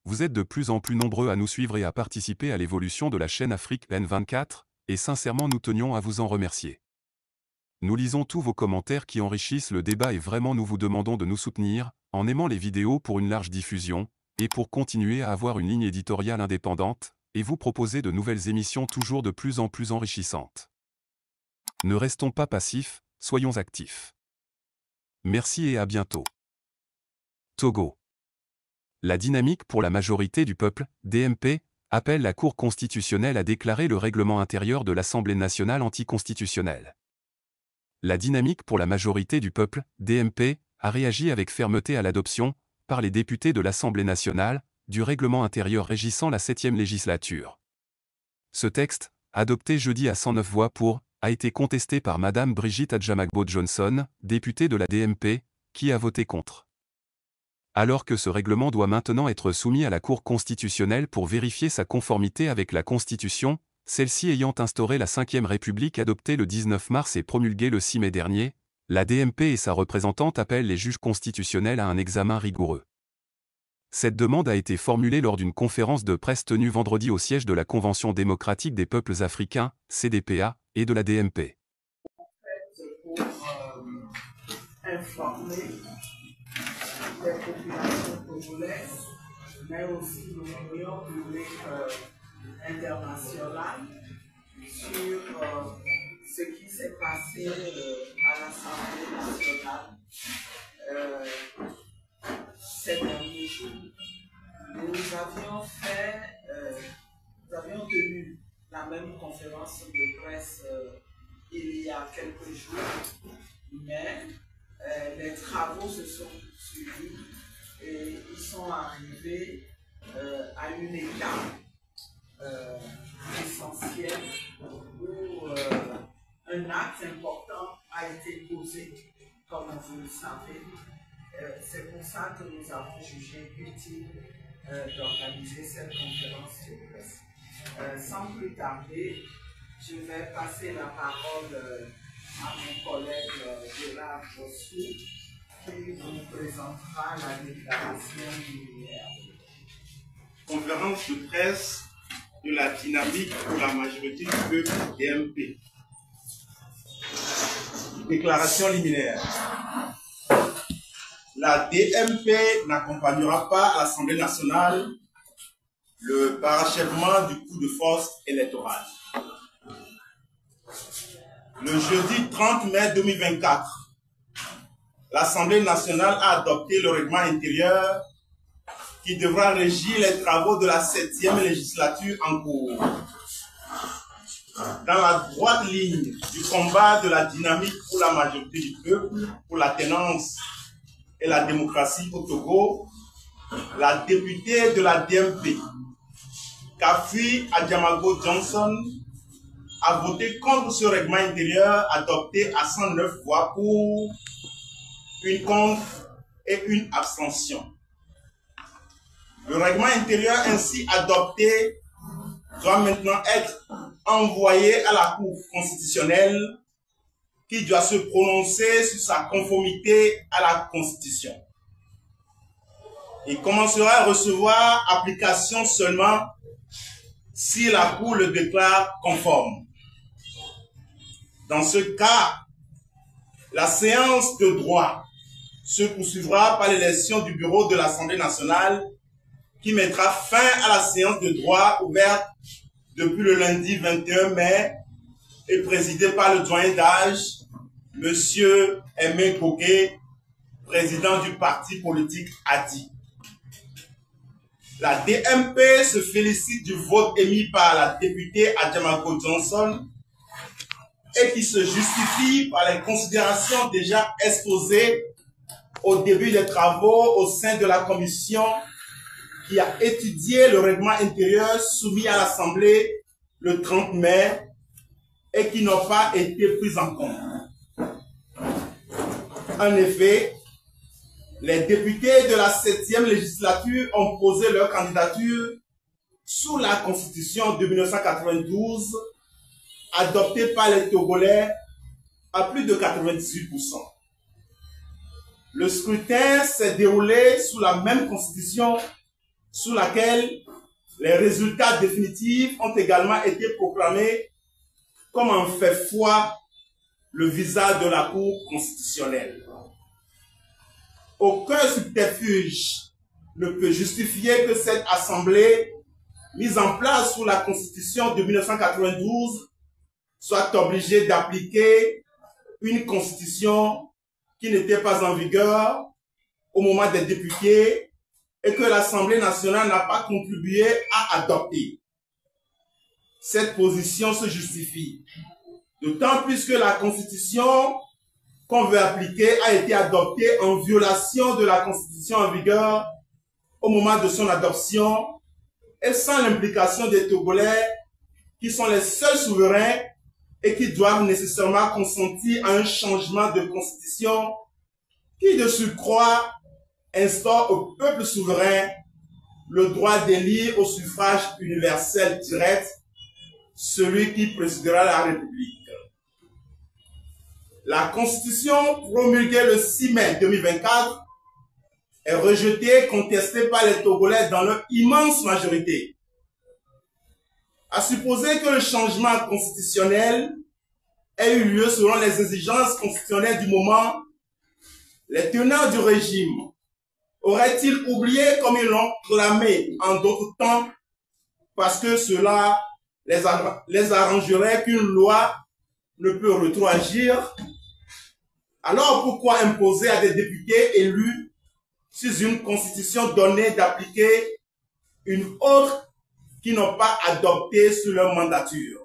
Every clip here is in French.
Vous êtes de plus en plus nombreux à nous suivre et à participer à l'évolution de la chaîne Afrique N24, et sincèrement nous tenions à vous en remercier. Nous lisons tous vos commentaires qui enrichissent le débat et vraiment nous vous demandons de nous soutenir, en aimant les vidéos pour une large diffusion, et pour continuer à avoir une ligne éditoriale indépendante, et vous proposer de nouvelles émissions toujours de plus en plus enrichissantes. Ne restons pas passifs, soyons actifs. Merci et à bientôt. Togo. La dynamique pour la majorité du peuple, DMP, appelle la Cour constitutionnelle à déclarer le règlement intérieur de l'Assemblée nationale anticonstitutionnel. La dynamique pour la majorité du peuple, DMP, a réagi avec fermeté à l'adoption, par les députés de l'Assemblée nationale, du règlement intérieur régissant la 7e législature. Ce texte, adopté jeudi à 109 voix pour, a été contesté par Madame Brigitte Adjamagbo-Johnson, députée de la DMP, qui a voté contre. Alors que ce règlement doit maintenant être soumis à la Cour constitutionnelle pour vérifier sa conformité avec la Constitution, celle-ci ayant instauré la 5e République adoptée le 19 mars et promulguée le 6 mai dernier, la DMP et sa représentante appellent les juges constitutionnels à un examen rigoureux. Cette demande a été formulée lors d'une conférence de presse tenue vendredi au siège de la Convention démocratique des peuples africains, CDPA, et de la DMP. Pour informer les populations congolaises, mais aussi l'opinion publique internationale sur ce qui s'est passé à l'Assemblée nationale ces derniers jours. Nous avions tenu la même conférence de presse il y a quelques jours, mais les travaux se sont suivis et ils sont arrivés à une étape essentielle où un acte important a été posé, comme vous le savez. C'est pour ça que nous avons jugé utile d'organiser cette conférence de presse. Sans plus tarder, je vais passer la parole à mon collègue Gérard Bossou, qui vous présentera la déclaration liminaire. Conférence de presse de la dynamique pour la majorité du peuple DMP. Déclaration liminaire. La DMP n'accompagnera pas à l'Assemblée nationale le parachèvement du coup de force électoral. Le jeudi 30 mai 2024, l'Assemblée nationale a adopté le règlement intérieur qui devra régir les travaux de la 7e législature en cours. Dans la droite ligne du combat de la dynamique pour la majorité du peuple, pour la tenance et la démocratie au Togo, la députée de la DMP, Kafui Adjamagbo-Johnson, a voté contre ce règlement intérieur adopté à 109 voix pour, une contre et une abstention. Le règlement intérieur ainsi adopté doit maintenant être envoyé à la Cour constitutionnelle qui doit se prononcer sur sa conformité à la Constitution. Il commencera à recevoir application seulement si la Cour le déclare conforme. Dans ce cas, la séance de droit se poursuivra par l'élection du bureau de l'Assemblée nationale qui mettra fin à la séance de droit ouverte depuis le lundi 21 mai et présidée par le doyen d'âge, M. Aimé Koké, président du parti politique ADI. La DMP se félicite du vote émis par la députée Adjamagbo-Johnson et qui se justifie par les considérations déjà exposées au début des travaux au sein de la commission qui a étudié le règlement intérieur soumis à l'Assemblée le 30 mai et qui n'ont pas été prises en compte. En effet, les députés de la 7e législature ont posé leur candidature sous la Constitution de 1992, adoptée par les Togolais à plus de 98%. Le scrutin s'est déroulé sous la même Constitution sous laquelle les résultats définitifs ont également été proclamés comme en fait foi le visage de la Cour constitutionnelle. Aucun subterfuge ne peut justifier que cette assemblée, mise en place sous la Constitution de 1992, soit obligée d'appliquer une Constitution qui n'était pas en vigueur au moment des députés et que l'Assemblée nationale n'a pas contribué à adopter. Cette position se justifie, d'autant plus que la Constitution qu'on veut appliquer a été adoptée en violation de la Constitution en vigueur au moment de son adoption et sans l'implication des Togolais qui sont les seuls souverains et qui doivent nécessairement consentir à un changement de constitution qui, de surcroît, instaure au peuple souverain le droit d'élire au suffrage universel direct celui qui présidera la République. La Constitution promulguée le 6 mai 2024 est rejetée et contestée par les Togolais dans leur immense majorité. À supposer que le changement constitutionnel ait eu lieu selon les exigences constitutionnelles du moment, les tenants du régime auraient-ils oublié comme ils l'ont clamé en d'autres temps parce que cela les arrangerait qu'une loi ne peut rétroagir? Alors pourquoi imposer à des députés élus sous une constitution donnée d'appliquer une autre qui n'ont pas adopté sous leur mandature?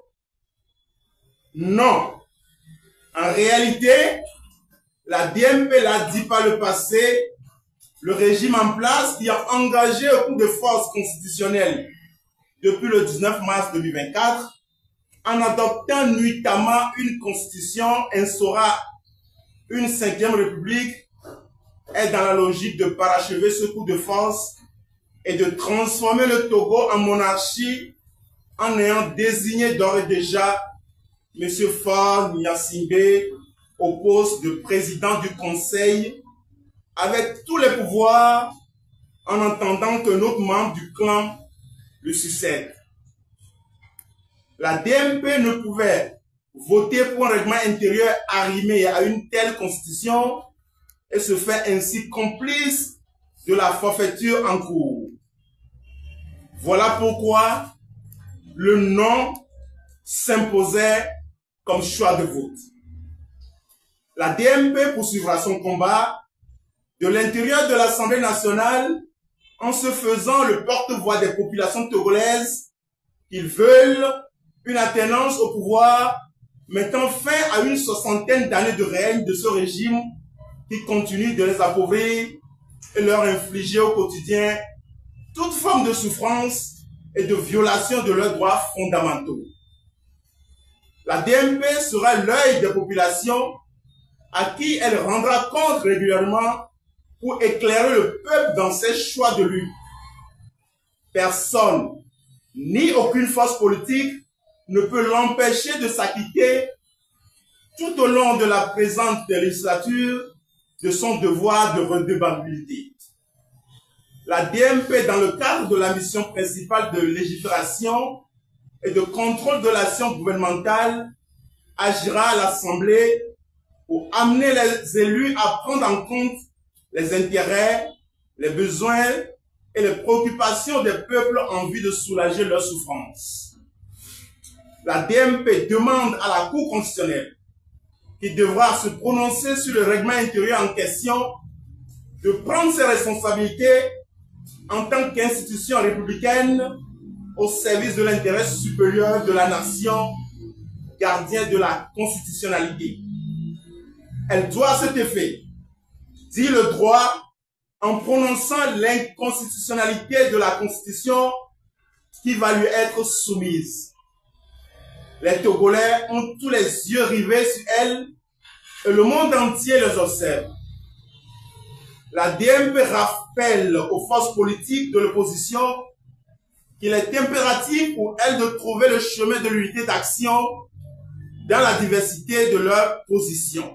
Non. En réalité, la DMP l'a dit par le passé, le régime en place qui a engagé un coup de force constitutionnelle depuis le 19 mars 2024, en adoptant nuitamment une constitution instaura une 5e république, est dans la logique de parachever ce coup de force et de transformer le Togo en monarchie en ayant désigné d'ores et déjà M. Faure Gnassingbé au poste de président du Conseil avec tous les pouvoirs en entendant qu'un autre membre du clan le succède. La DMP ne pouvait voter pour un règlement intérieur arrimé à une telle constitution et se faire ainsi complice de la forfaiture en cours. Voilà pourquoi le non s'imposait comme choix de vote. La DMP poursuivra son combat de l'intérieur de l'Assemblée nationale en se faisant le porte-voix des populations togolaises qui veulent une alternance au pouvoir mettant fin à une 60aine d'années de règne de ce régime qui continue de les appauvrir et leur infliger au quotidien toute forme de souffrance et de violation de leurs droits fondamentaux. La DMP sera l'œil des populations à qui elle rendra compte régulièrement pour éclairer le peuple dans ses choix de lutte. Personne, ni aucune force politique, ne peut l'empêcher de s'acquitter tout au long de la présente législature de son devoir de redevabilité. La DMP, dans le cadre de la mission principale de légifération et de contrôle de l'action gouvernementale, agira à l'Assemblée pour amener les élus à prendre en compte les intérêts, les besoins et les préoccupations des peuples en vue de soulager leurs souffrances. La DMP demande à la Cour constitutionnelle, qui devra se prononcer sur le règlement intérieur en question, de prendre ses responsabilités en tant qu'institution républicaine au service de l'intérêt supérieur de la nation, gardien de la constitutionnalité. Elle doit à cet effet dire le droit en prononçant l'inconstitutionnalité de la Constitution qui va lui être soumise. Les Togolais ont tous les yeux rivés sur elle et le monde entier les observe. La DMP rappelle aux forces politiques de l'opposition qu'il est impératif pour elles de trouver le chemin de l'unité d'action dans la diversité de leurs positions.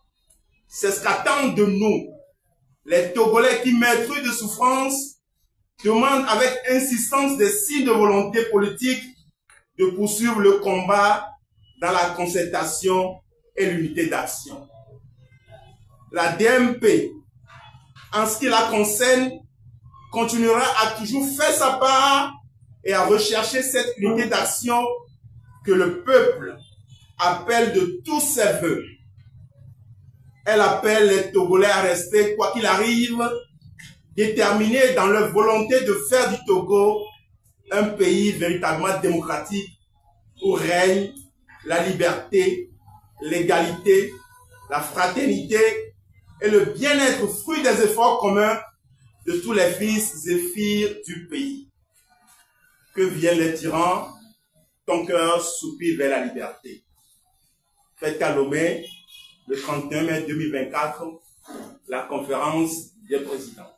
C'est ce qu'attendent de nous, les Togolais qui, maîtres de souffrance, demande avec insistance des signes de volonté politique de poursuivre le combat dans la concertation et l'unité d'action. La DMP, en ce qui la concerne, continuera à toujours faire sa part et à rechercher cette unité d'action que le peuple appelle de tous ses voeux. Elle appelle les Togolais à rester, quoi qu'il arrive, déterminés dans leur volonté de faire du Togo un pays véritablement démocratique où règne la liberté, l'égalité, la fraternité et le bien-être, fruit des efforts communs de tous les fils et filles du pays. Que viennent les tyrans, ton cœur soupire vers la liberté. Fête à Lomé, le 31 mai 2024, la conférence des présidents.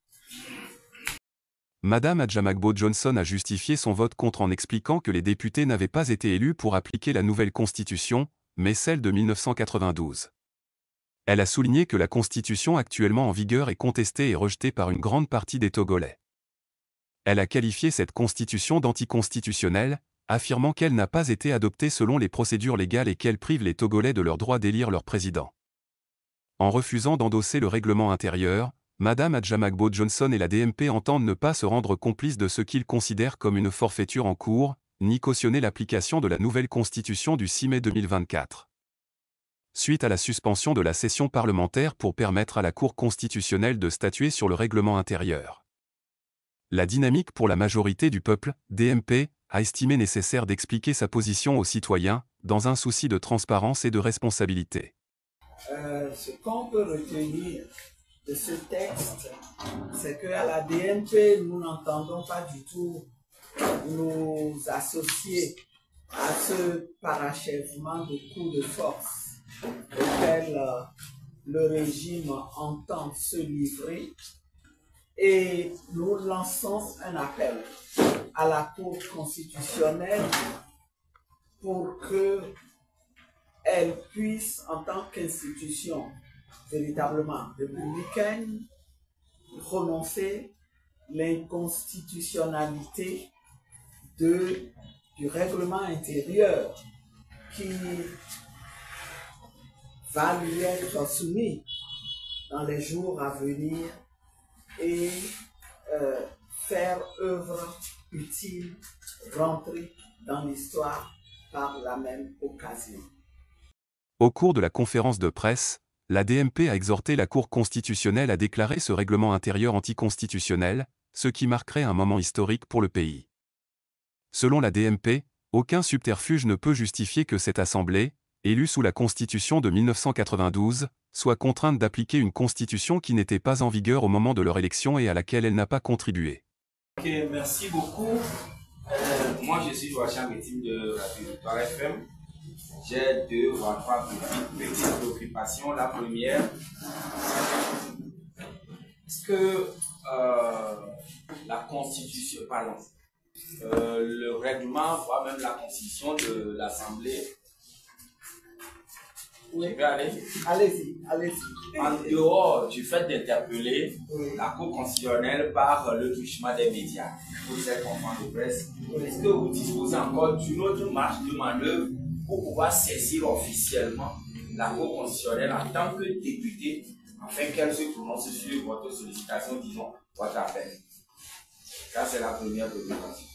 Madame Adjamagbo Johnson a justifié son vote contre en expliquant que les députés n'avaient pas été élus pour appliquer la nouvelle constitution, mais celle de 1992. Elle a souligné que la constitution actuellement en vigueur est contestée et rejetée par une grande partie des Togolais. Elle a qualifié cette constitution d'anticonstitutionnelle, affirmant qu'elle n'a pas été adoptée selon les procédures légales et qu'elle prive les Togolais de leur droit d'élire leur président. En refusant d'endosser le règlement intérieur, Madame Adjamagbo Johnson et la DMP entendent ne pas se rendre complices de ce qu'ils considèrent comme une forfaiture en cours, ni cautionner l'application de la nouvelle constitution du 6 mai 2024. Suite à la suspension de la session parlementaire pour permettre à la Cour constitutionnelle de statuer sur le règlement intérieur. La dynamique pour la majorité du peuple, DMP, a estimé nécessaire d'expliquer sa position aux citoyens, dans un souci de transparence et de responsabilité. Ce qu'on peut retenir de ce texte, c'est qu'à la DMP, nous n'entendons pas du tout nous associer à ce parachèvement de coups de force auquel le régime entend se livrer. Et nous lançons un appel à la Cour constitutionnelle pour qu'elle puisse, en tant qu'institution véritablement républicaine, prononcer l'inconstitutionnalité du règlement intérieur qui va lui être soumis dans les jours à venir et faire œuvre utile, rentrer dans l'histoire par la même occasion. Au cours de la conférence de presse, la DMP a exhorté la Cour constitutionnelle à déclarer ce règlement intérieur anticonstitutionnel, ce qui marquerait un moment historique pour le pays. Selon la DMP, aucun subterfuge ne peut justifier que cette Assemblée, élue sous la Constitution de 1992, soit contrainte d'appliquer une Constitution qui n'était pas en vigueur au moment de leur élection et à laquelle elle n'a pas contribué. Ok, merci beaucoup. Moi, je suis Joachim Bétime de Radio Victoire FM. J'ai 2 ou 3 petites préoccupations. La première, est-ce que la Constitution, pardon, le règlement, voire même la Constitution de l'Assemblée, Oui. je peux aller? Allez-y, allez-y. En dehors du fait d'interpeller la Cour constitutionnelle par le truchement des médias pour cette conférence de presse, est-ce que vous disposez encore d'une autre marge de manœuvre pour pouvoir saisir officiellement la Cour constitutionnelle en tant que député afin qu'elle se prononce sur votre sollicitation, disons, votre appel? Ça, c'est la première préoccupation.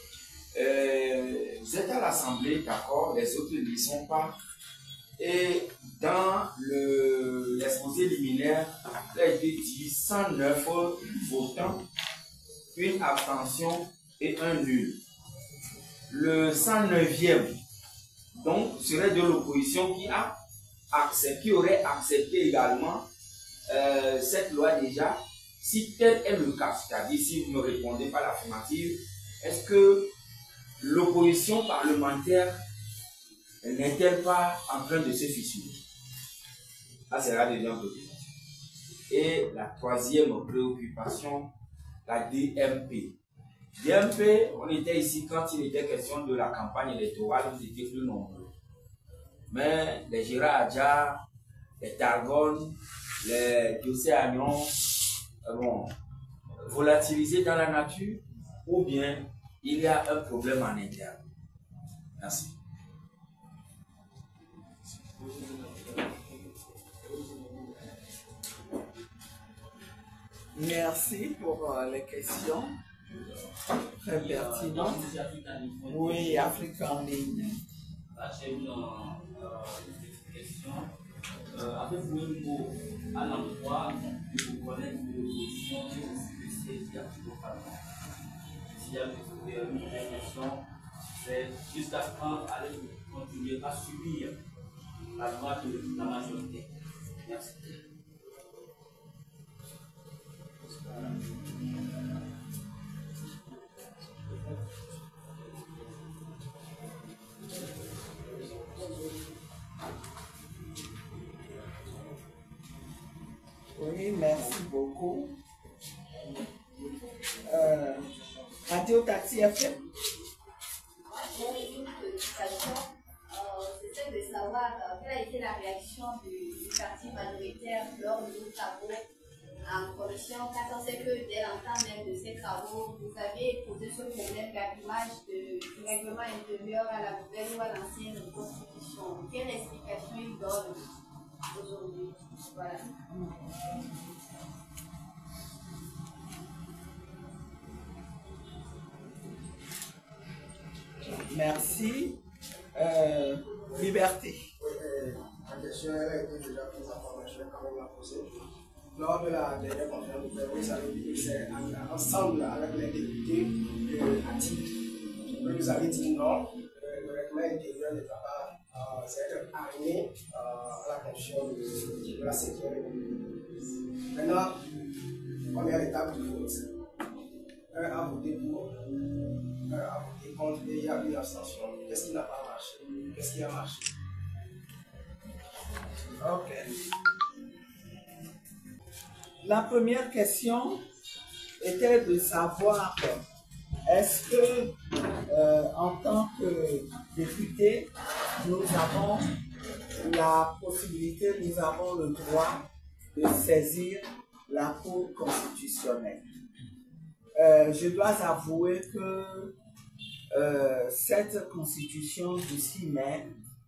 Vous êtes à l'Assemblée, d'accord, les autres n'y sont pas. Et dans l'exposé liminaire, il a été dit 109 votants, une abstention et un nul. Le 109e, donc, serait de l'opposition qui aurait accepté également cette loi déjà. Si tel est le cas, c'est-à-dire si vous ne répondez pas à l'affirmative, est-ce que l'opposition parlementaire n'est-elle pas en train de se fissurer? Ça, c'est la deuxième préoccupation. Et la troisième préoccupation, la DMP. DMP, on était ici quand il était question de la campagne électorale, vous étiez plus nombreux. Mais les Gérard Adja, les Targon, les Diocéanions, bon, volatilisé dans la nature ou bien il y a un problème en interne. Merci. Merci pour les questions très pertinentes. Oui, Afrique en ligne. J'ai une question. Avez-vous un mot à l'endroit de vos collègues de l'opposition et aussi de ceux qui appuient au Parlement? S'il y a une question, c'est jusqu'à quand allez-vous continuer à subir la loi de la majorité? Merci. Oui, merci beaucoup. Radio Taxi FM. J'ai une petite question. C'était de savoir quelle a été la réaction du parti majoritaire lors de nos travaux en commission, car on sait que dès l'entame même de ces travaux, vous avez posé ce problème d'arrimage du règlement intérieur à la nouvelle ou à l'ancienne constitution. Quelle explication il donne aujourd'hui? Voilà. Merci. Liberté. La question elle a été déjà prise en forme, je vais quand même la poser. Lors de la dernière conférence de presse, vous avez dit que c'est ensemble avec les députés actifs. Vous avez dit non, le règlement intérieur ne va pas être arrimé à la fonction de la sécurité. Maintenant, on est à l'étape du vote. Un a voté pour, un a voté contre et il y a une abstention. Qu'est-ce qui n'a pas marché? Qu'est-ce qui a marché? Ok. La première question était de savoir est-ce que, en tant que député, nous avons la possibilité, nous avons le droit de saisir la Cour constitutionnelle. Je dois avouer que cette constitution du 6 mai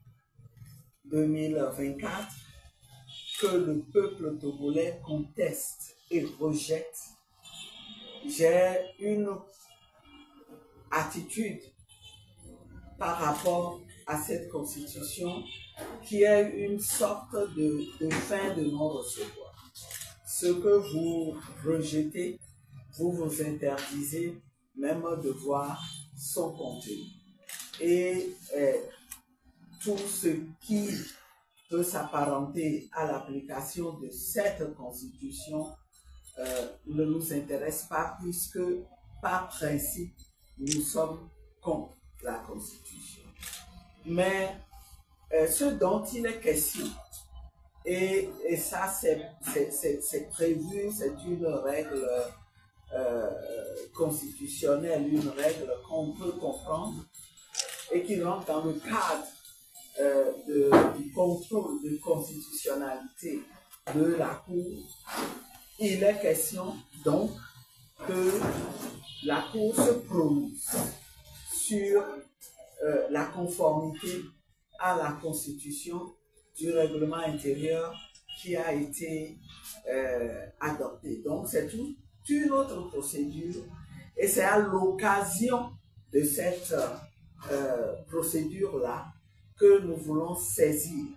2024 que le peuple togolais conteste et rejette, j'ai une attitude par rapport à cette constitution qui est une sorte de fin de non-recevoir. Ce que vous rejetez, vous vous interdisez même de voir son contenu. Et tout ce qui peut s'apparenter à l'application de cette constitution ne nous intéresse pas puisque, par principe, nous sommes contre la constitution. Mais ce dont il est question, et ça c'est prévu, c'est une règle constitutionnelle, une règle qu'on peut comprendre et qui rentre dans le cadre du contrôle de constitutionnalité de la Cour. Il est question donc que la Cour se prononce sur la conformité à la Constitution du règlement intérieur qui a été adopté. Donc c'est une autre procédure et c'est à l'occasion de cette procédure-là que nous voulons saisir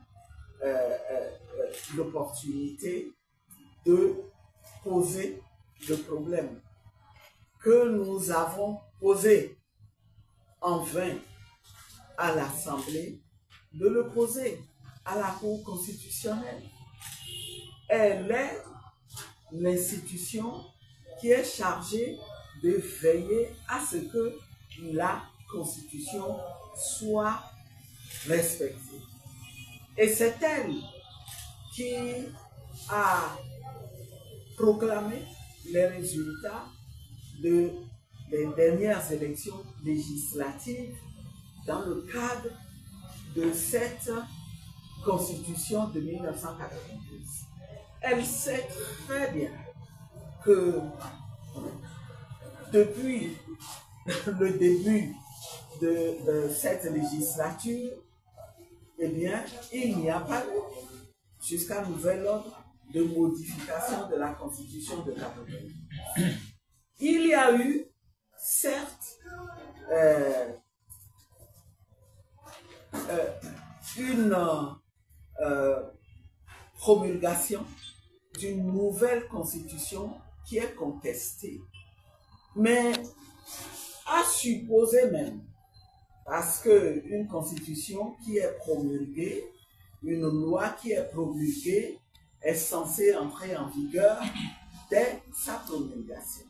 l'opportunité de poser le problème que nous avons posé en vain à l'Assemblée, de le poser à la Cour constitutionnelle. Elle est l'institution qui est chargée de veiller à ce que la Constitution soit respectée. Et c'est elle qui a proclamé les résultats des dernières élections législatives dans le cadre de cette Constitution de 1992. Elle sait très bien que depuis le début de cette législature, eh bien, il n'y a pas eu, jusqu'à nouvel ordre, de modification de la Constitution de 1992. Il y a eu, certes, une promulgation d'une nouvelle Constitution qui est contestée. Mais à supposer même, parce qu'une Constitution qui est promulguée, une loi qui est promulguée, est censée entrer en vigueur dès sa promulgation.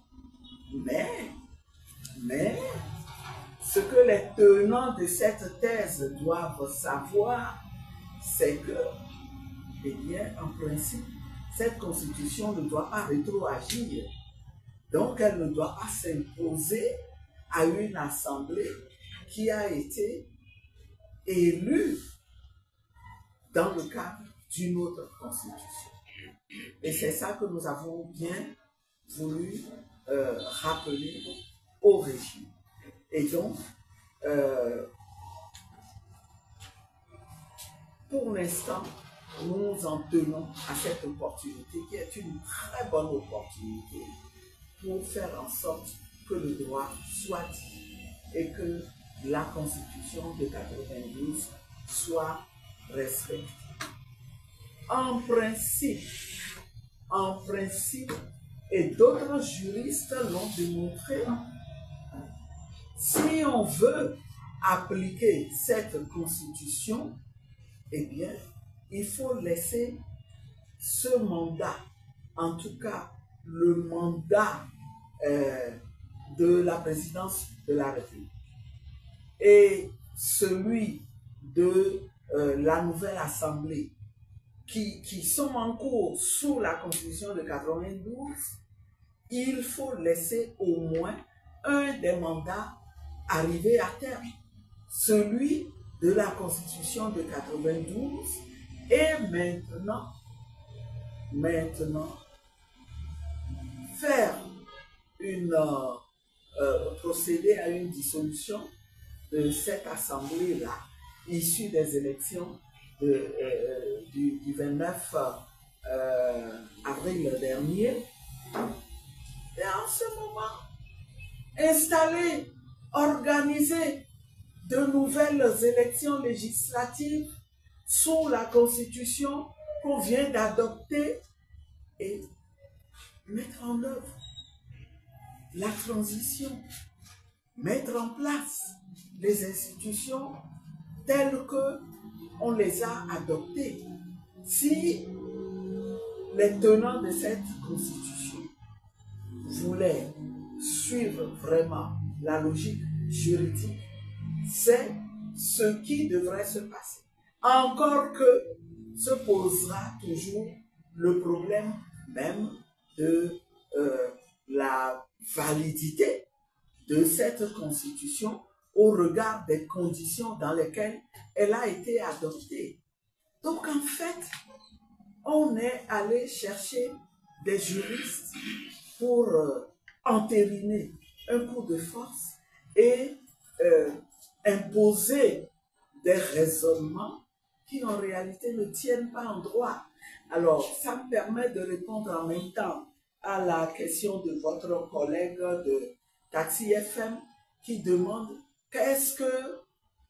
Mais, ce que les tenants de cette thèse doivent savoir, c'est que, eh bien, en principe, cette Constitution ne doit pas rétroagir. Donc, elle ne doit pas s'imposer à une assemblée qui a été élue dans le cadre d'une autre Constitution. Et c'est ça que nous avons bien voulu rappeler au régime. Et donc, pour l'instant, nous nous en tenons à cette opportunité qui est une très bonne opportunité pour faire en sorte que le droit soit dit et que la Constitution de 1992 soit respectée. En principe, et d'autres juristes l'ont démontré, si on veut appliquer cette Constitution, eh bien, il faut laisser ce mandat, en tout cas le mandat de la présidence de la République et celui de la nouvelle Assemblée qui sont en cours sous la Constitution de 1992, il faut laisser au moins un des mandats arriver à terme, celui de la Constitution de 1992, et maintenant faire procéder à une dissolution de cette assemblée-là, issue des élections du 29 avril dernier. Et en ce moment, installer, organiser de nouvelles élections législatives sous la Constitution qu'on vient d'adopter et mettre en œuvre la transition, mettre en place les institutions telles que on les a adoptées. Si les tenants de cette Constitution voulaient suivre vraiment la logique juridique, c'est ce qui devrait se passer. Encore que se posera toujours le problème même de la validité de cette Constitution au regard des conditions dans lesquelles elle a été adoptée. Donc en fait, on est allé chercher des juristes pour entériner un coup de force et imposer des raisonnements qui en réalité ne tiennent pas en droit. Alors, ça me permet de répondre en même temps à la question de votre collègue de Taxi FM qui demande qu'est-ce que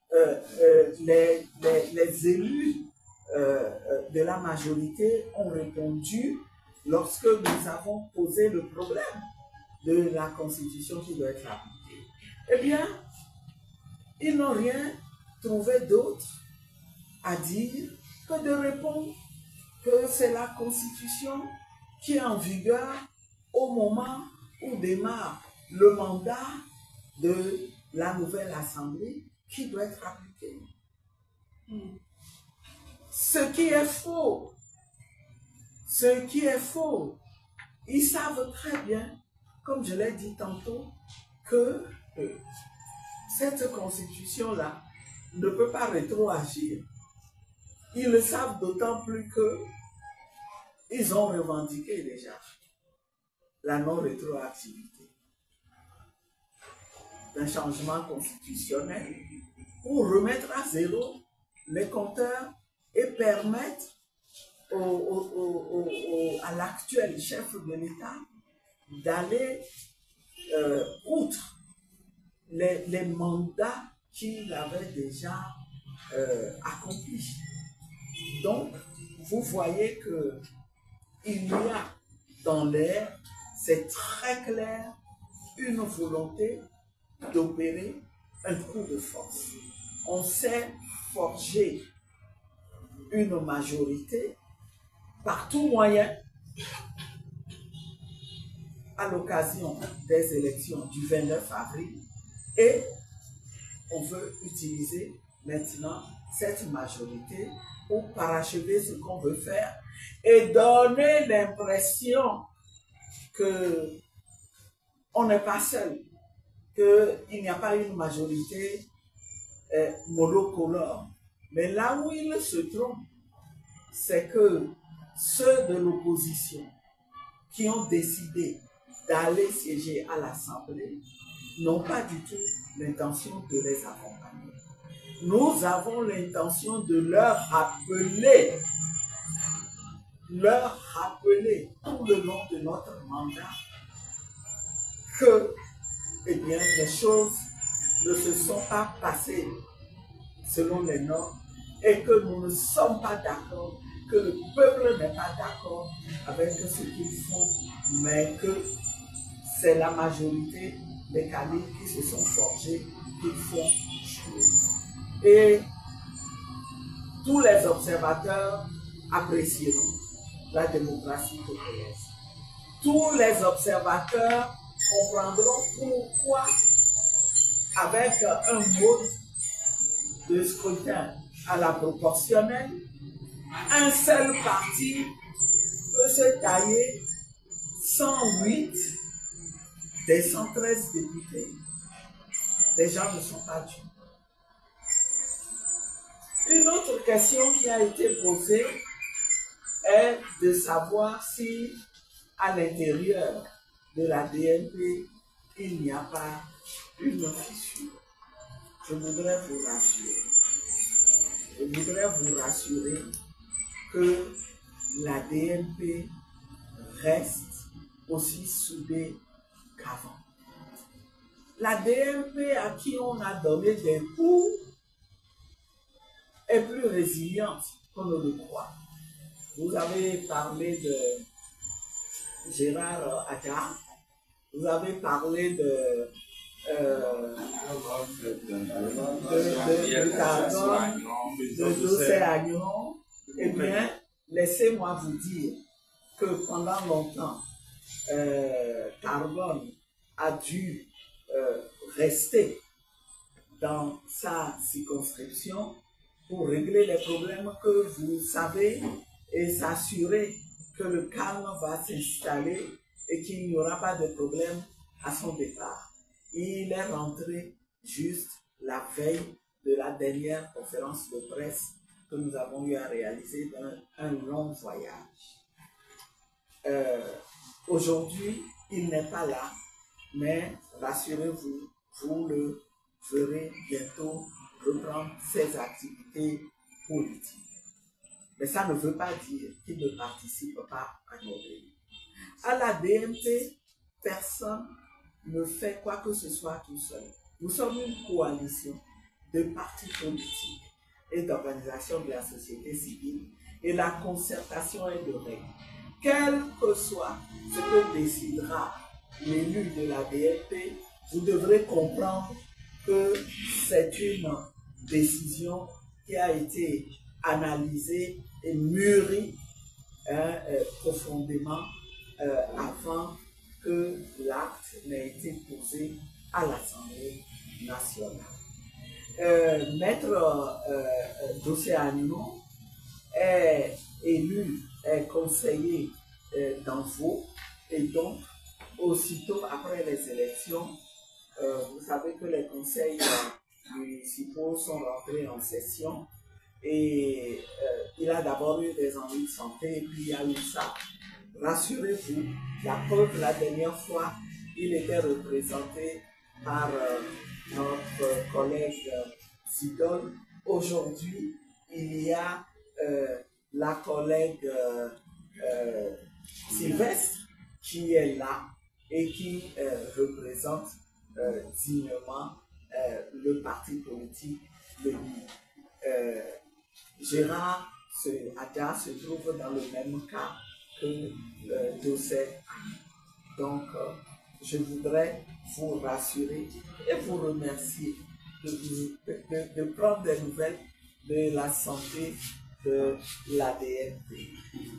les élus de la majorité ont répondu lorsque nous avons posé le problème de la Constitution qui doit être appliquée. Eh bien, ils n'ont rien trouvé d'autre à dire que de répondre que c'est la Constitution qui est en vigueur au moment où démarre le mandat de la nouvelle Assemblée qui doit être appliquée. Ce qui est faux, ils savent très bien, comme je l'ai dit tantôt, que cette Constitution-là ne peut pas rétroagir. Ils le savent d'autant plus que ils ont revendiqué déjà. la non-rétroactivité d'un changement constitutionnel pour remettre à zéro les compteurs et permettre à l'actuel chef de l'État d'aller outre les mandats qu'il avait déjà accomplis. Donc, vous voyez qu'il y a dans l'air, c'est très clair, une volonté d'opérer un coup de force. On sait forger une majorité par tout moyen à l'occasion des élections du 29 avril et on veut utiliser maintenant cette majorité pour parachever ce qu'on veut faire et donner l'impression qu'on n'est pas seul, qu'il n'y a pas une majorité monocolore. Mais là où il se trompe, c'est que ceux de l'opposition qui ont décidé d'aller siéger à l'Assemblée n'ont pas du tout l'intention de les accompagner. Nous avons l'intention de leur rappeler tout le long de notre mandat que, eh bien, les choses ne se sont pas passées selon les normes et que nous ne sommes pas d'accord, que le peuple n'est pas d'accord avec ce qu'ils font, mais que c'est la majorité mécanique qui se sont forgés qu'il faut jouer. Et tous les observateurs apprécieront la démocratie congolaise. Tous les observateurs comprendront pourquoi, avec un mode de scrutin à la proportionnelle, un seul parti peut se tailler 108 des 113 députés. Les gens ne sont pas dupes. Une autre question qui a été posée est de savoir si à l'intérieur de la DNP, il n'y a pas une fissure. Je voudrais vous rassurer. Je voudrais vous rassurer que la DNP reste aussi soudée qu'avant. La DNP à qui on a donné des coups est plus résiliente qu'on ne le croit. Vous avez parlé de Gérard Attia, vous avez parlé de Dossé Agnon. Eh bien, laissez-moi vous dire que pendant longtemps, Carbone a dû rester dans sa circonscription pour régler les problèmes que vous savez et s'assurer que le calme va s'installer et qu'il n'y aura pas de problème à son départ. Il est rentré juste la veille de la dernière conférence de presse que nous avons eu à réaliser dans un long voyage. Aujourd'hui, il n'est pas là, mais rassurez-vous, vous le verrez bientôt reprendre ses activités politiques. Mais ça ne veut pas dire qu'il ne participe pas à nos pays. À la DNP, personne ne fait quoi que ce soit tout seul. Nous sommes une coalition de partis politiques et d'organisations de la société civile et la concertation est de règle. Quel que soit ce que décidera l'élu de la DNP, vous devrez comprendre que c'est une décision qui a été analysée et mûrie profondément avant que l'acte n'ait été posé à l'Assemblée nationale. Maître Dossé Agnon est élu, est conseiller d'Anvaux et donc aussitôt après les élections, vous savez que les conseils municipaux sont rentrés en session et il a d'abord eu des ennuis de santé et puis il y a eu ça. rassurez-vous, la preuve, la dernière fois, il était représenté par notre collègue Sidon. Aujourd'hui, il y a la collègue Sylvestre qui est là et qui représente dignement le parti politique, le LID. Gérard Ada se trouve dans le même cas que Dosset. Donc, je voudrais vous rassurer et vous remercier de prendre des nouvelles de la santé de l'ADNP.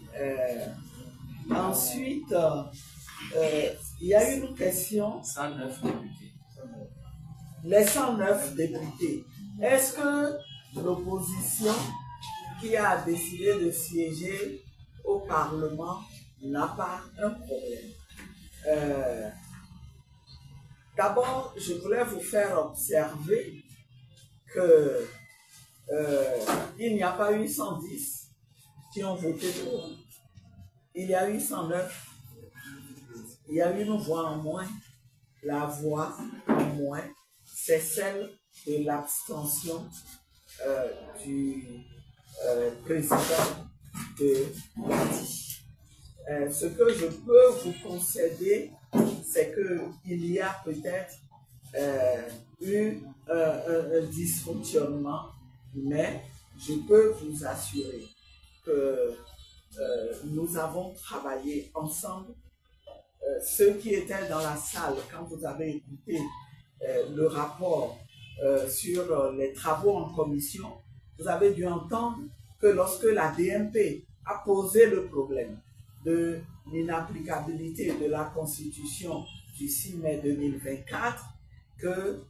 Ensuite, il y a une question. 109 députés. Les 109 députés. Est-ce que l'opposition qui a décidé de siéger au Parlement n'a pas un problème? D'abord, je voulais vous faire observer que il n'y a pas eu 110 qui ont voté pour. Il y a eu 109. Il y a eu une voix en moins. La voix en moins, c'est celle de l'abstention du président de l'ADI. Ce que je peux vous concéder, c'est qu'il y a peut-être eu un dysfonctionnement, mais je peux vous assurer que nous avons travaillé ensemble. Ceux qui étaient dans la salle, quand vous avez écouté le rapport sur les travaux en commission, vous avez dû entendre que lorsque la DMP a posé le problème de l'inapplicabilité de la Constitution du 6 mai 2024, que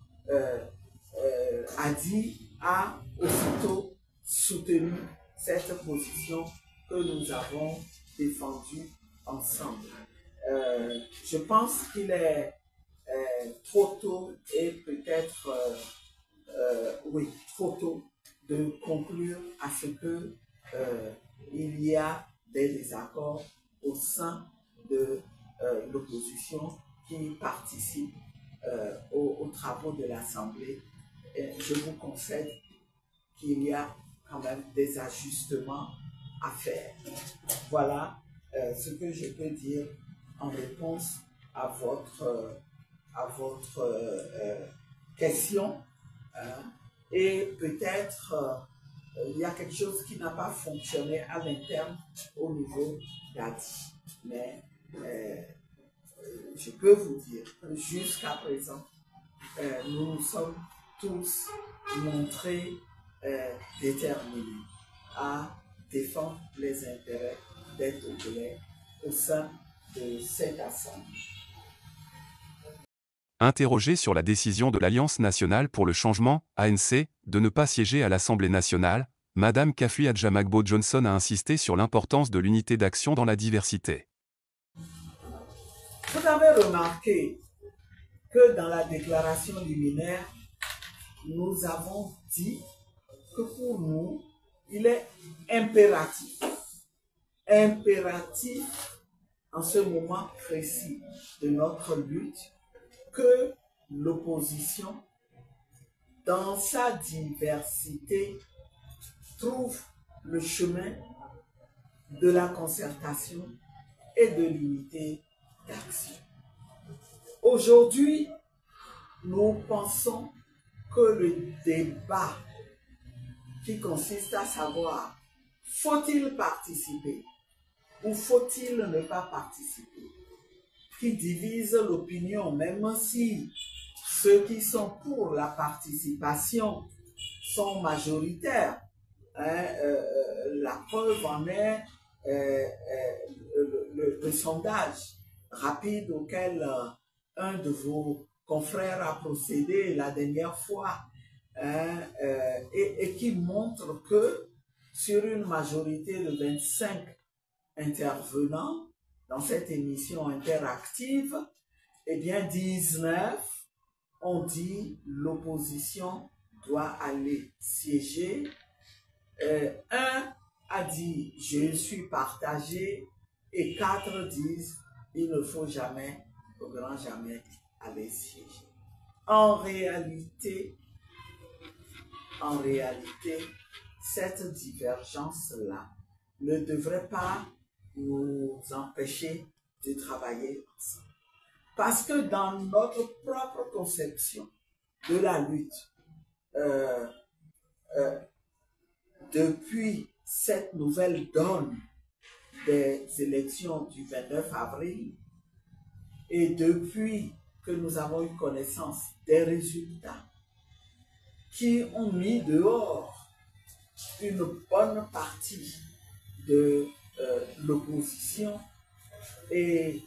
ADI a aussitôt soutenu cette position que nous avons défendue ensemble. Je pense qu'il est trop tôt et peut-être oui, trop tôt de conclure à ce que il y a des désaccords au sein de l'opposition qui participe aux travaux de l'Assemblée. Je vous concède qu'il y a quand même des ajustements à faire. Voilà ce que je peux dire en réponse à votre question. Et peut-être il y a quelque chose qui n'a pas fonctionné à l'interne au niveau d'ADI. Mais je peux vous dire que jusqu'à présent, nous nous sommes tous montrés déterminés à défendre les intérêts des Togolais au sein de cette assemblée. Interrogée sur la décision de l'Alliance nationale pour le changement, ANC, de ne pas siéger à l'Assemblée nationale, Madame Kafui Adjamagbo Johnson a insisté sur l'importance de l'unité d'action dans la diversité. Vous avez remarqué que dans la déclaration liminaire, nous avons dit que pour nous, il est impératif en ce moment précis de notre lutte, que l'opposition, dans sa diversité, trouve le chemin de la concertation et de l'unité d'action. Aujourd'hui, nous pensons que le débat qui consiste à savoir faut-il participer ou faut-il ne pas participer, qui divise l'opinion, même si ceux qui sont pour la participation sont majoritaires. La preuve en est le sondage rapide auquel un de vos confrères a procédé la dernière fois et qui montre que sur une majorité de 25 intervenants dans cette émission interactive, eh bien 19 ont dit l'opposition doit aller siéger. Un a dit je suis partagé et 4 disent il ne faut jamais, au grand jamais, aller siéger. En réalité, cette divergence-là ne devrait pas nous empêcher de travailler ensemble. Parce que dans notre propre conception de la lutte, depuis cette nouvelle donne des élections du 29 avril et depuis que nous avons eu connaissance des résultats qui ont mis dehors une bonne partie de l'opposition et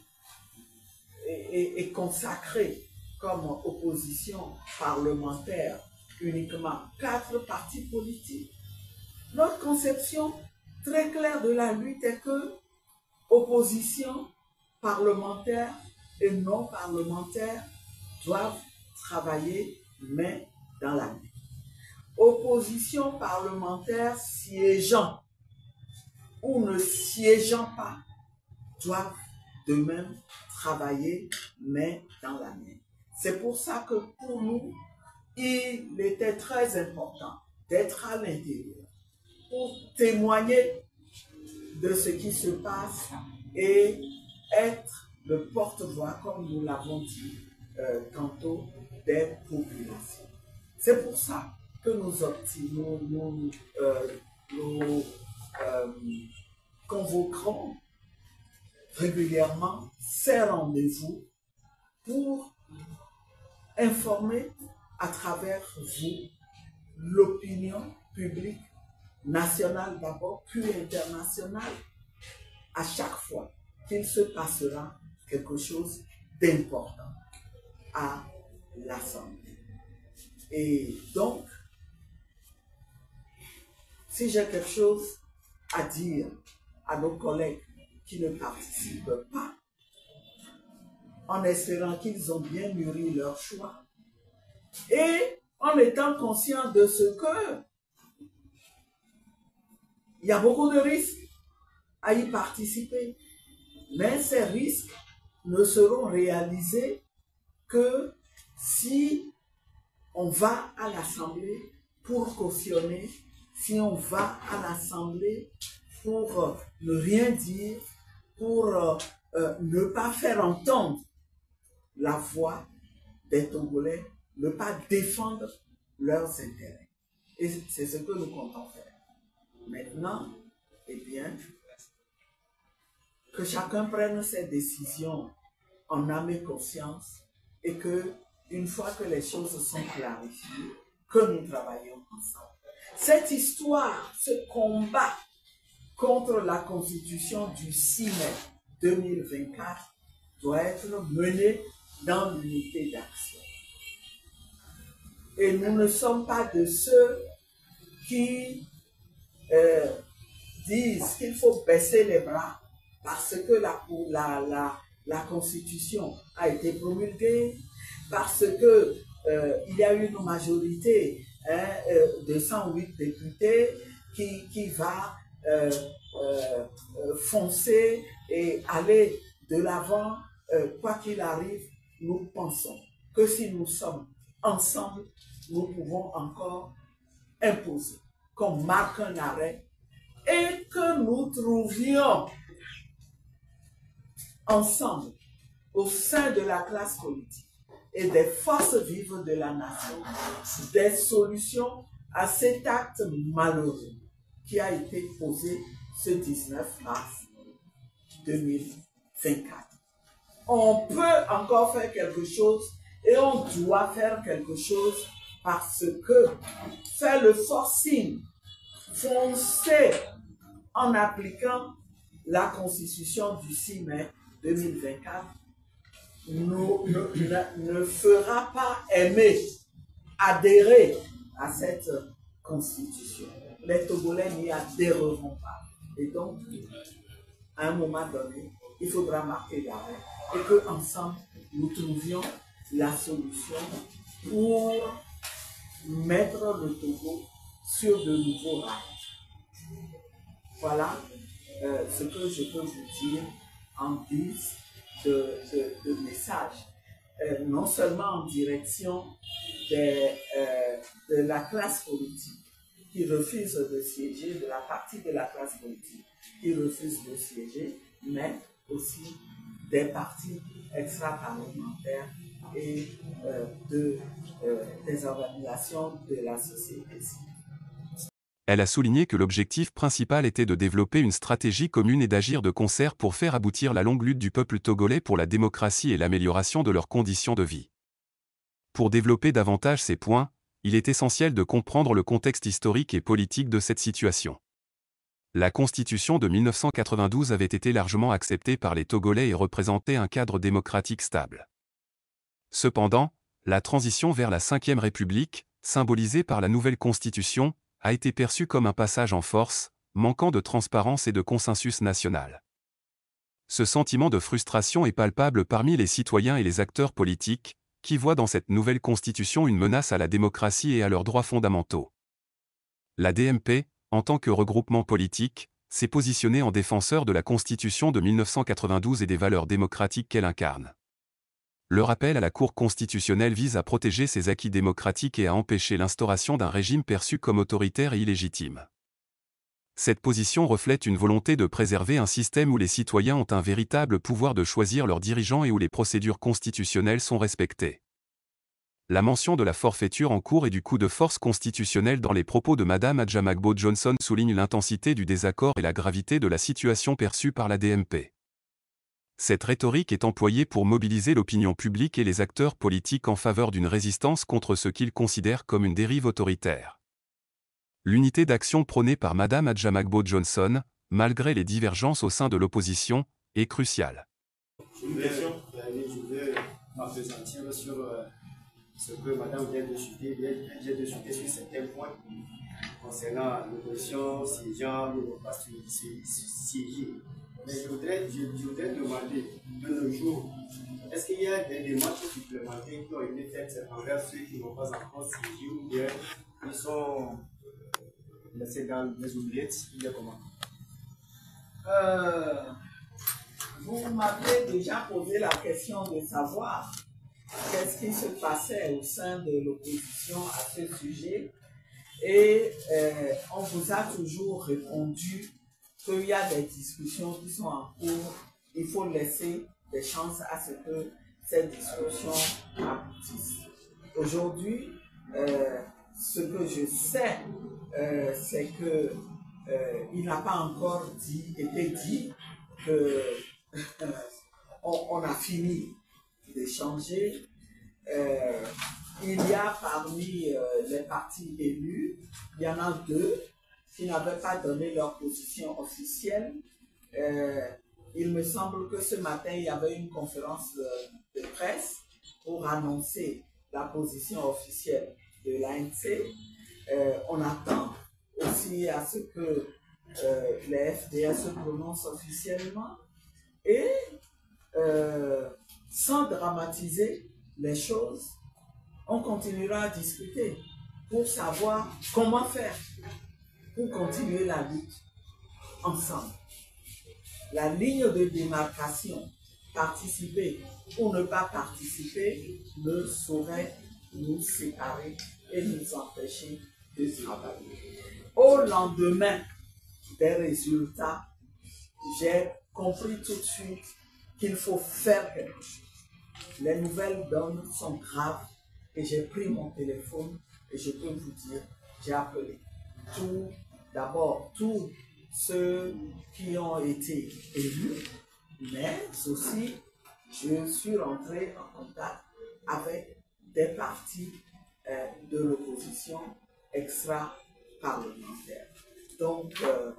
consacré comme opposition parlementaire uniquement 4 partis politiques. Notre conception très claire de la lutte est que opposition parlementaire et non parlementaire doivent travailler main dans la main. Opposition parlementaire siégeant ou ne siégeant pas doivent de même travailler main dans la main. C'est pour ça que pour nous, il était très important d'être à l'intérieur pour témoigner de ce qui se passe et être le porte-voix, comme nous l'avons dit tantôt, des populations. C'est pour ça que nous convoquerons régulièrement ces rendez-vous pour informer à travers vous l'opinion publique nationale d'abord, puis internationale, à chaque fois qu'il se passera quelque chose d'important à l'Assemblée. Et donc, si j'ai quelque chose à dire à nos collègues qui ne participent pas, en espérant qu'ils ont bien mûri leur choix, et en étant conscient de ce que il y a beaucoup de risques à y participer, mais ces risques ne seront réalisés que si on va à l'Assemblée pour cautionner, si on va à l'Assemblée pour ne rien dire, pour ne pas faire entendre la voix des Togolais, ne pas défendre leurs intérêts. Et c'est ce que nous comptons faire. Maintenant, eh bien, que chacun prenne ses décisions en âme et conscience et que, une fois que les choses sont clarifiées, que nous travaillons ensemble. Cette histoire, ce combat contre la Constitution du 6 mai 2024 doit être mené dans l'unité d'action. Et nous ne sommes pas de ceux qui disent qu'il faut baisser les bras parce que la Constitution a été promulguée, parce que il y a eu une majorité de 108 députés qui va foncer et aller de l'avant, quoi qu'il arrive. Nous pensons que si nous sommes ensemble, nous pouvons encore imposer, qu'on marque un arrêt et que nous trouvions ensemble, au sein de la classe politique et des forces vives de la nation, des solutions à cet acte malheureux qui a été posé ce 19 mars 2024. On peut encore faire quelque chose et on doit faire quelque chose parce que faire le forcing, foncer en appliquant la Constitution du 6 mai 2024 ne fera pas aimer, adhérer à cette Constitution. Les Togolais n'y adhéreront pas. Et donc, à un moment donné, il faudra marquer l'arrêt et qu'ensemble, nous trouvions la solution pour mettre le Togo sur de nouveaux rails. Voilà ce que je peux vous dire en guise de message, non seulement en direction de la classe politique qui refuse de siéger, de la partie de la classe politique qui refuse de siéger, mais aussi des partis extra-parlementaires et des organisations de la société civile. Elle a souligné que l'objectif principal était de développer une stratégie commune et d'agir de concert pour faire aboutir la longue lutte du peuple togolais pour la démocratie et l'amélioration de leurs conditions de vie. Pour développer davantage ces points, il est essentiel de comprendre le contexte historique et politique de cette situation. La Constitution de 1992 avait été largement acceptée par les Togolais et représentait un cadre démocratique stable. Cependant, la transition vers la Ve République, symbolisée par la nouvelle Constitution, a été perçue comme un passage en force, manquant de transparence et de consensus national. Ce sentiment de frustration est palpable parmi les citoyens et les acteurs politiques, qui voient dans cette nouvelle constitution une menace à la démocratie et à leurs droits fondamentaux. La DMP, en tant que regroupement politique, s'est positionnée en défenseur de la Constitution de 1992 et des valeurs démocratiques qu'elle incarne. Le rappel à la Cour constitutionnelle vise à protéger ses acquis démocratiques et à empêcher l'instauration d'un régime perçu comme autoritaire et illégitime. Cette position reflète une volonté de préserver un système où les citoyens ont un véritable pouvoir de choisir leurs dirigeants et où les procédures constitutionnelles sont respectées. La mention de la forfaiture en cours et du coup de force constitutionnel dans les propos de Mme Adjamagbo Johnson souligne l'intensité du désaccord et la gravité de la situation perçue par la DMP. Cette rhétorique est employée pour mobiliser l'opinion publique et les acteurs politiques en faveur d'une résistance contre ce qu'ils considèrent comme une dérive autoritaire. L'unité d'action prônée par Mme Adjamagbo Johnson, malgré les divergences au sein de l'opposition, est cruciale. Je vais m'appesantir sur ce que Mme vient de chuter, sur certains points concernant l'opposition, siégeant ou pas siéger. Mais je voudrais demander de nos jours, est-ce qu'il y a des démarches supplémentaires qui ont été faites envers ceux qui n'ont pas encore siégé ou bien ils sont laissés dans les oubliettes ou bien comment? Vous m'aviez déjà posé la question de savoir qu'est-ce qui se passait au sein de l'opposition à ce sujet et on vous a toujours répondu qu'il y a des discussions qui sont en cours, il faut laisser des chances à ce que ces discussions aboutissent. Aujourd'hui, ce que je sais, c'est que il n'a pas encore été dit que on a fini d'échanger. Il y a parmi les partis élus, il y en a 2 qui n'avaient pas donné leur position officielle. Il me semble que ce matin, il y avait une conférence de presse pour annoncer la position officielle de l'ANC. On attend aussi à ce que les FDS se prononcent officiellement et sans dramatiser les choses, on continuera à discuter pour savoir comment faire pour continuer la lutte ensemble. La ligne de démarcation, participer ou ne pas participer, ne saurait nous séparer et nous empêcher de travailler. Au lendemain des résultats, j'ai compris tout de suite qu'il faut faire quelque chose. Les nouvelles donnes sont graves et j'ai pris mon téléphone et je peux vous dire, j'ai appelé d'abord tous ceux qui ont été élus, mais aussi je suis rentré en contact avec des partis de l'opposition extra-parlementaire. Donc,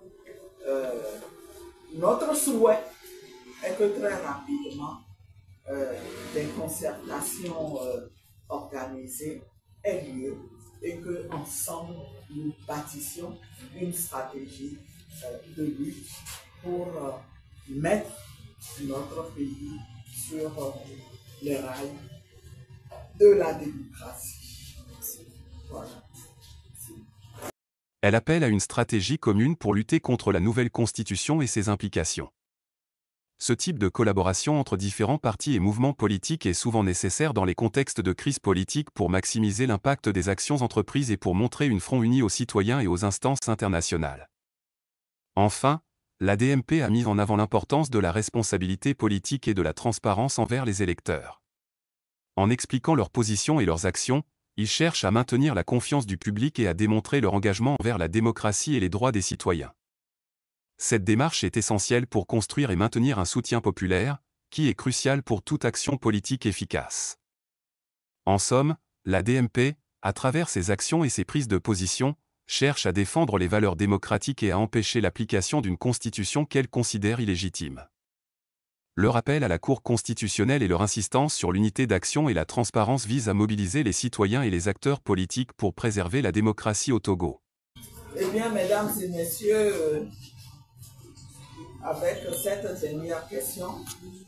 notre souhait est que très rapidement, des concertations organisées aient lieu et qu'ensemble, nous bâtissions une stratégie de lutte pour mettre notre pays sur les rails de la démocratie. Voilà. Elle appelle à une stratégie commune pour lutter contre la nouvelle constitution et ses implications. Ce type de collaboration entre différents partis et mouvements politiques est souvent nécessaire dans les contextes de crise politique pour maximiser l'impact des actions entreprises et pour montrer un front uni aux citoyens et aux instances internationales. Enfin, l'ADMP a mis en avant l'importance de la responsabilité politique et de la transparence envers les électeurs. En expliquant leurs positions et leurs actions, ils cherchent à maintenir la confiance du public et à démontrer leur engagement envers la démocratie et les droits des citoyens. Cette démarche est essentielle pour construire et maintenir un soutien populaire, qui est crucial pour toute action politique efficace. En somme, l'ADMP, à travers ses actions et ses prises de position, cherche à défendre les valeurs démocratiques et à empêcher l'application d'une constitution qu'elle considère illégitime. Leur appel à la Cour constitutionnelle et leur insistance sur l'unité d'action et la transparence visent à mobiliser les citoyens et les acteurs politiques pour préserver la démocratie au Togo. Eh bien, mesdames et messieurs, avec cette dernière question,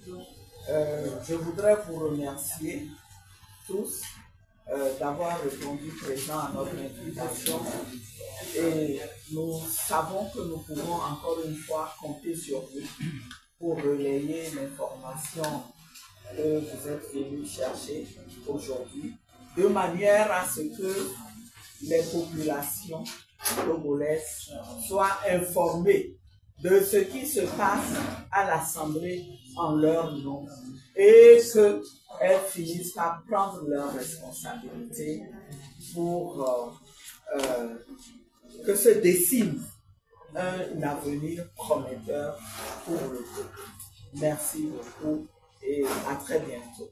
je voudrais vous remercier tous d'avoir répondu présent à notre invitation. Et nous savons que nous pouvons encore une fois compter sur vous pour relayer l'information que vous êtes venus chercher aujourd'hui, de manière à ce que les populations togolaises soient informées de ce qui se passe à l'Assemblée en leur nom et qu'elles finissent par prendre leurs responsabilités pour que se dessine un avenir prometteur pour le Togo. Merci beaucoup et à très bientôt.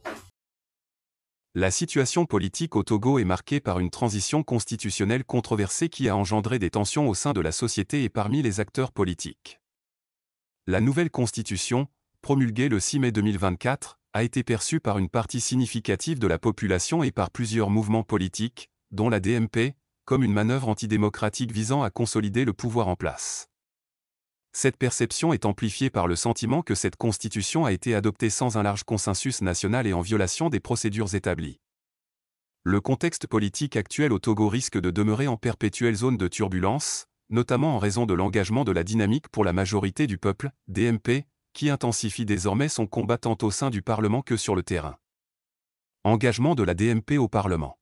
La situation politique au Togo est marquée par une transition constitutionnelle controversée qui a engendré des tensions au sein de la société et parmi les acteurs politiques. La nouvelle constitution, promulguée le 6 mai 2024, a été perçue par une partie significative de la population et par plusieurs mouvements politiques, dont l'ADMP, comme une manœuvre antidémocratique visant à consolider le pouvoir en place. Cette perception est amplifiée par le sentiment que cette constitution a été adoptée sans un large consensus national et en violation des procédures établies. Le contexte politique actuel au Togo risque de demeurer en perpétuelle zone de turbulence, notamment en raison de l'engagement de la dynamique pour la majorité du peuple, DMP, qui intensifie désormais son combat tant au sein du Parlement que sur le terrain. Engagement de la DMP au Parlement.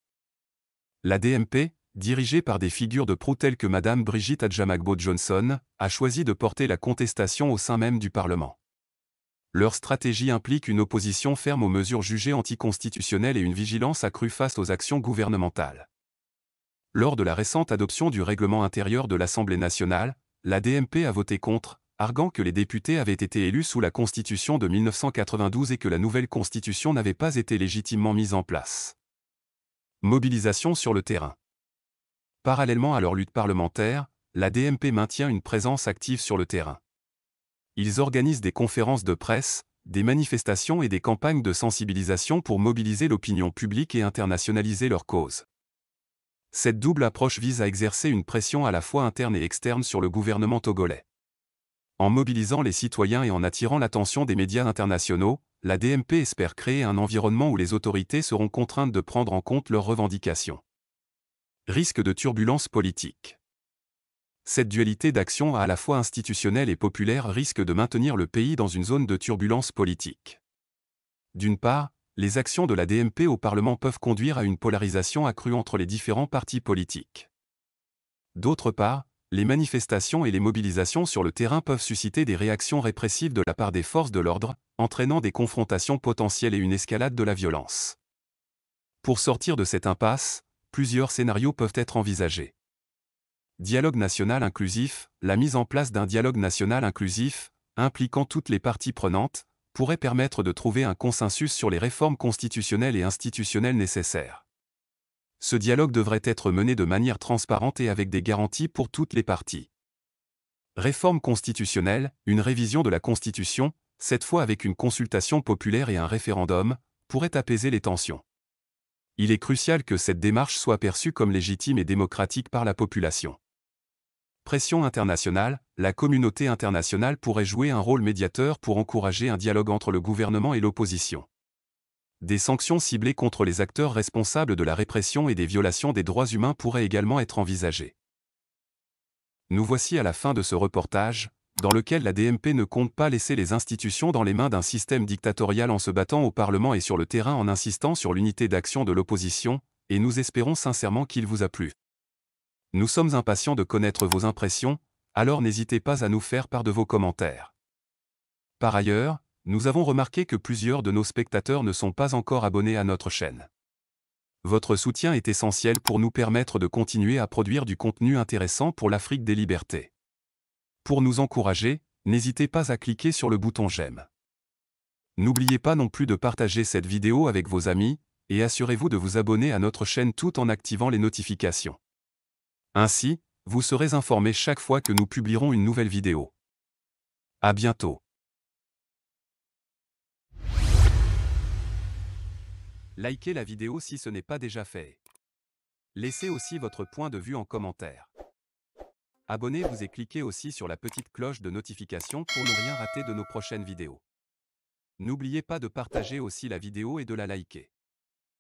La DMP, dirigée par des figures de proue telles que Madame Brigitte Adjamagbo-Johnson, a choisi de porter la contestation au sein même du Parlement. Leur stratégie implique une opposition ferme aux mesures jugées anticonstitutionnelles et une vigilance accrue face aux actions gouvernementales. Lors de la récente adoption du règlement intérieur de l'Assemblée nationale, la DMP a voté contre, arguant que les députés avaient été élus sous la Constitution de 1992 et que la nouvelle Constitution n'avait pas été légitimement mise en place. Mobilisation sur le terrain. Parallèlement à leur lutte parlementaire, la DMP maintient une présence active sur le terrain. Ils organisent des conférences de presse, des manifestations et des campagnes de sensibilisation pour mobiliser l'opinion publique et internationaliser leur cause. Cette double approche vise à exercer une pression à la fois interne et externe sur le gouvernement togolais. En mobilisant les citoyens et en attirant l'attention des médias internationaux, la DMP espère créer un environnement où les autorités seront contraintes de prendre en compte leurs revendications. Risque de turbulence politique. Cette dualité d'action à la fois institutionnelle et populaire risque de maintenir le pays dans une zone de turbulence politique. D'une part, les actions de la DMP au Parlement peuvent conduire à une polarisation accrue entre les différents partis politiques. D'autre part, les manifestations et les mobilisations sur le terrain peuvent susciter des réactions répressives de la part des forces de l'ordre, entraînant des confrontations potentielles et une escalade de la violence. Pour sortir de cette impasse, plusieurs scénarios peuvent être envisagés. Dialogue national inclusif. La mise en place d'un dialogue national inclusif, impliquant toutes les parties prenantes, pourrait permettre de trouver un consensus sur les réformes constitutionnelles et institutionnelles nécessaires. Ce dialogue devrait être mené de manière transparente et avec des garanties pour toutes les parties. Réforme constitutionnelle, une révision de la Constitution, cette fois avec une consultation populaire et un référendum, pourrait apaiser les tensions. Il est crucial que cette démarche soit perçue comme légitime et démocratique par la population. Pression internationale. La communauté internationale pourrait jouer un rôle médiateur pour encourager un dialogue entre le gouvernement et l'opposition. Des sanctions ciblées contre les acteurs responsables de la répression et des violations des droits humains pourraient également être envisagées. Nous voici à la fin de ce reportage, dans lequel la DMP ne compte pas laisser les institutions dans les mains d'un système dictatorial en se battant au Parlement et sur le terrain en insistant sur l'unité d'action de l'opposition, et nous espérons sincèrement qu'il vous a plu. Nous sommes impatients de connaître vos impressions, alors n'hésitez pas à nous faire part de vos commentaires. Par ailleurs, nous avons remarqué que plusieurs de nos spectateurs ne sont pas encore abonnés à notre chaîne. Votre soutien est essentiel pour nous permettre de continuer à produire du contenu intéressant pour l'Afrique des libertés. Pour nous encourager, n'hésitez pas à cliquer sur le bouton j'aime. N'oubliez pas non plus de partager cette vidéo avec vos amis, et assurez-vous de vous abonner à notre chaîne tout en activant les notifications. Ainsi, vous serez informé chaque fois que nous publierons une nouvelle vidéo. À bientôt. Likez la vidéo si ce n'est pas déjà fait. Laissez aussi votre point de vue en commentaire. Abonnez-vous et cliquez aussi sur la petite cloche de notification pour ne rien rater de nos prochaines vidéos. N'oubliez pas de partager aussi la vidéo et de la liker.